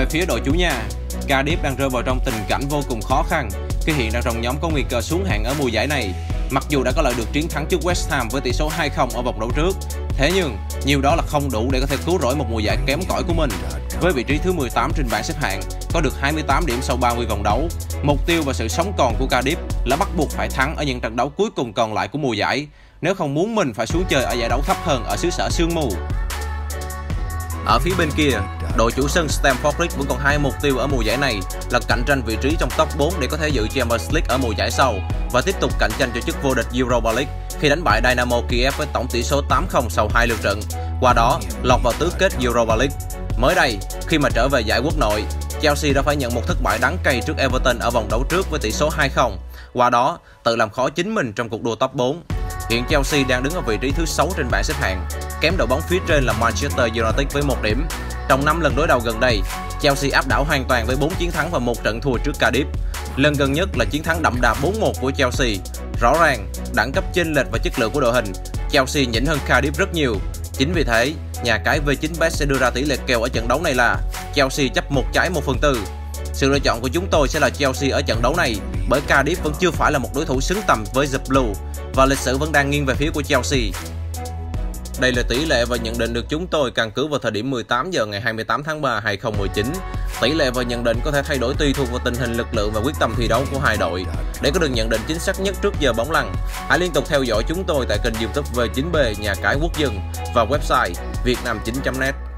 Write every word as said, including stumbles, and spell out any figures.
phía đội chủ nhà, Cardiff đang rơi vào trong tình cảnh vô cùng khó khăn khi hiện đang trong nhóm có nguy cơ xuống hạng ở mùa giải này. Mặc dù đã có lại được chiến thắng trước West Ham với tỷ số hai không ở vòng đấu trước, thế nhưng nhiều đó là không đủ để có thể cứu rỗi một mùa giải kém cỏi của mình. Với vị trí thứ mười tám trên bảng xếp hạng, có được hai mươi tám điểm sau ba mươi vòng đấu, mục tiêu và sự sống còn của Cardiff là bắt buộc phải thắng ở những trận đấu cuối cùng còn lại của mùa giải, nếu không muốn mình phải xuống chơi ở giải đấu thấp hơn ở xứ sở sương mù. Ở phía bên kia, đội chủ sân Stamford Bridge vẫn còn hai mục tiêu ở mùa giải này là cạnh tranh vị trí trong top bốn để có thể dự Champions League ở mùa giải sau và tiếp tục cạnh tranh cho chức vô địch Europa League khi đánh bại Dynamo Kiev với tổng tỷ số tám không sau hai lượt trận, qua đó lọt vào tứ kết Europa League. Mới đây, khi mà trở về giải quốc nội, Chelsea đã phải nhận một thất bại đắng cay trước Everton ở vòng đấu trước với tỷ số hai không, qua đó tự làm khó chính mình trong cuộc đua top bốn. Hiện Chelsea đang đứng ở vị trí thứ sáu trên bảng xếp hạng, kém đội bóng phía trên là Manchester United với một điểm. Trong năm lần đối đầu gần đây, Chelsea áp đảo hoàn toàn với bốn chiến thắng và một trận thua trước Cardiff. Lần gần nhất là chiến thắng đậm đà bốn một của Chelsea. Rõ ràng, đẳng cấp chênh lệch và chất lượng của đội hình, Chelsea nhỉnh hơn Cardiff rất nhiều. Chính vì thế, nhà cái vê chín bet sẽ đưa ra tỷ lệ kèo ở trận đấu này là Chelsea chấp một trái một phần tư. Sự lựa chọn của chúng tôi sẽ là Chelsea ở trận đấu này bởi Cardiff vẫn chưa phải là một đối thủ xứng tầm với The Blue và lịch sử vẫn đang nghiêng về phía của Chelsea. Đây là tỷ lệ và nhận định được chúng tôi căn cứ vào thời điểm mười tám giờ ngày hai mươi tám tháng ba năm hai nghìn không trăm mười chín. Tỷ lệ và nhận định có thể thay đổi tùy thuộc vào tình hình lực lượng và quyết tâm thi đấu của hai đội. Để có được nhận định chính xác nhất trước giờ bóng lăn, hãy liên tục theo dõi chúng tôi tại kênh YouTube vê chín bê nhà cái quốc dân và website vietnam chín chấm net.